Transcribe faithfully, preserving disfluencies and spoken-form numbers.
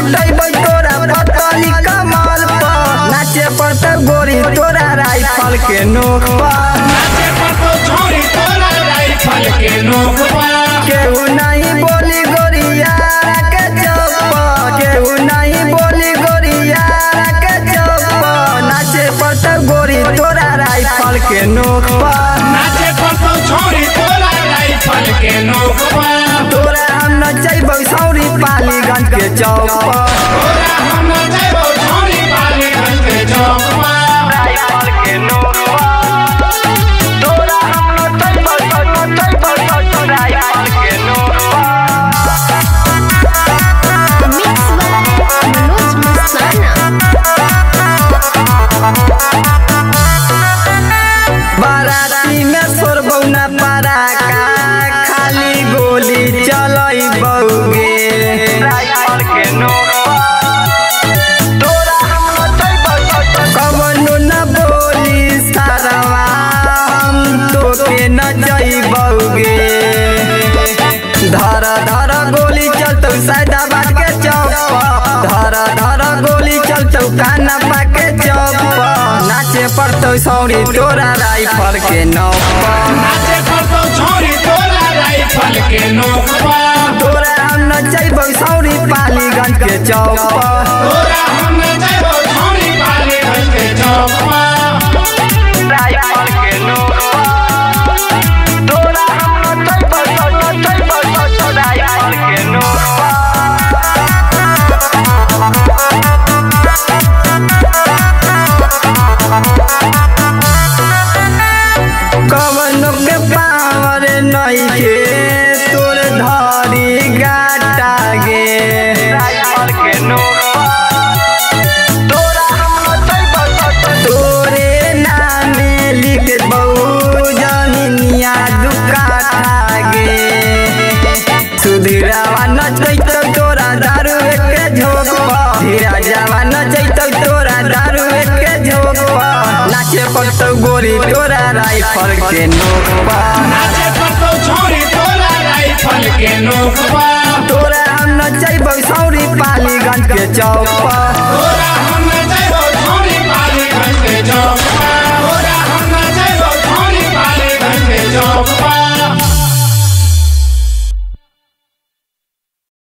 नचैबै तोरा पतली कमल पर नाचे पड़तौ गोरी तोरा राइफल के नोक पर नाचे पड़तौ छोरी तोरा राइफल के नोक पर केहू नहीं बोली गोरिया के चौक केहू नहीं बोली गोरिया के चौक नाचे पड़तौ गोरी तोरा राइफल के नोक पर नाचे पड़तौ छोरी तोरा राइफल के नोक पर तोरा हम नचैबौ सौरी पालीगंज के चौक पर तोरा हम नचैबौ छोरी पालीगंज के चौक पर राइफल के नोक पर तोरा हम नचैबौ नचैबौ राइफल के नोक बाराती में सोरबौ ना पराका खाली गोली चलैबौगे राइफल के नोक तोरा हम नचैबौ कवनो न बोली सारवा हम तोके नचैबौगे धर धर गोली चलतौ सैदाबाद के चौक धर धर गोली चलतौ कानापा के चौक नाचे पड़तौ सौरी तोरा राइफल के नोक पर नाचे पड़तौ छोरी तोरा राइफल के नोक पर तोरा हम नचैबौ सौरी पालीगंज के चौक पर तोरा हम नचैबौ छोरी पालीगंज के चौक पर राइफल के नोक पर तोरा हम नचैबौ नचैबौ राइफल के नोक कवनो के पावर नइखे तोर धरी गाटा गे राइफल के नोक तोरा हम नचैबौ तोरे नामे लिख बहु जमीनिया दुकाठा गे सुधीरावा नचैतौ तोरा दारू के झोंक पर धीरा जावा नचैतौ तोरा दारू के झोंक पर नाचे पड़तौ गोरी तोरा राइफल के नोक पर नाचे पड़तौ छोरी तोरा राइफल के नोक पर तोरा हम नचैबौ सौरी पालीगंज के चौक पर